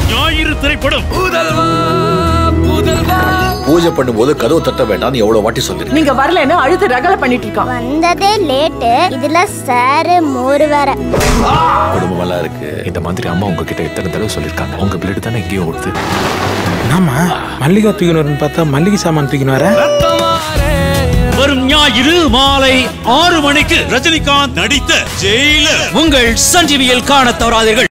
ஞாயிறு திரைப்படம். பூஜை பண்ணும்போது கதவு தட்ட வேண்டாம்னு எவ்வளவு வாட்டி சொல்லிருக்கேன். நீங்க வரலன்னு அழுது ரகல பண்ணிட்டு இருக்கான். வந்ததே லேட்டு, இதுல சாரு மோர் வேற. குடும்பம் எல்லாம் இருக்கு. இந்த மாதிரி அம்மா உங்ககிட்ட எத்தனை தடவை சொல்லிருக்காங்க, உங்க பிளேட் தானே எங்கேயோ ஓடுது. ஆமா, மல்லிகை தூக்கினு பார்த்தா மல்லிகை சாமான் தூக்கினு வர. வரும் ஞாயிறு மாலை 6 மணிக்கு ரஜினிகாந்த் நடித்த ஜெயிலர் உங்கள் சன் டிவியில் காண தவறாதீர்கள்.